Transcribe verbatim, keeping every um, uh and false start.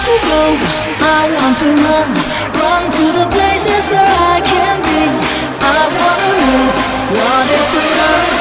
to go, I want to run, run to the places where I can be. I wanna know what is the sun.